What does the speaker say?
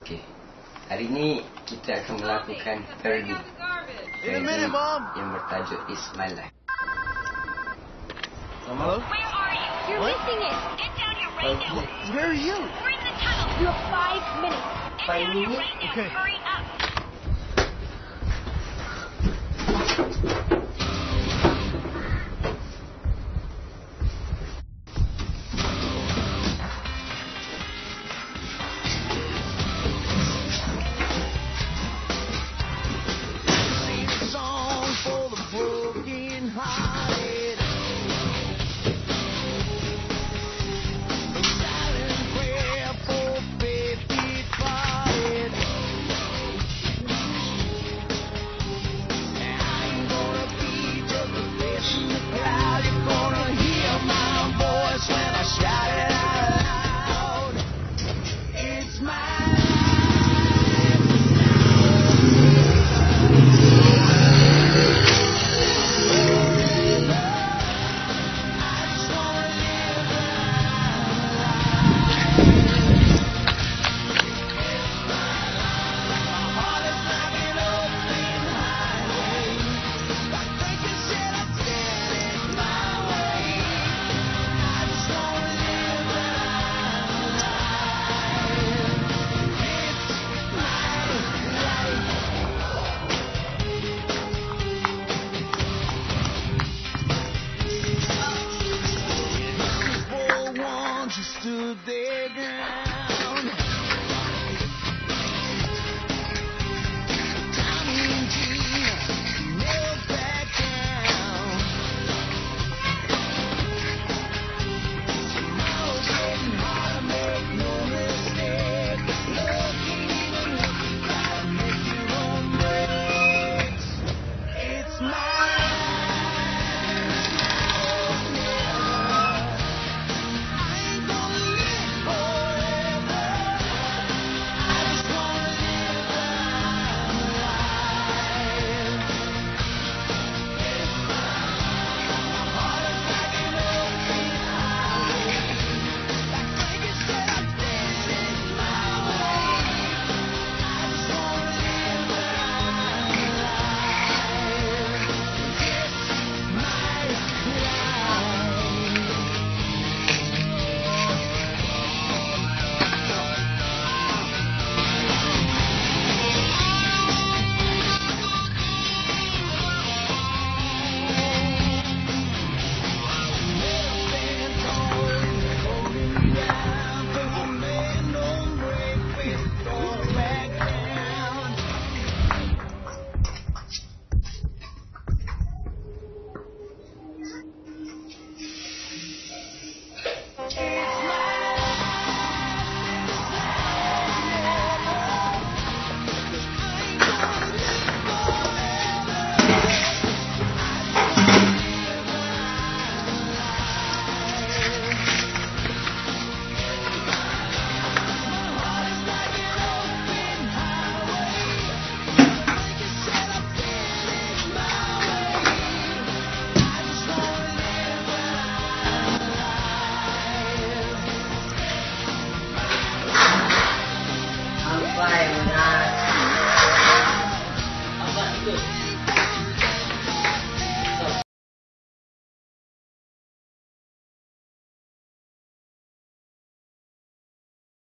Okay. Hari ni kita akan melakukan Ferdi. Ferdi yang bertajuk Is My Life. Hello? Where are you? You're missing it. Get down here right now. Where are you? We're in the tunnel. You have 5 minutes. Get down here right now. Okay. Hurry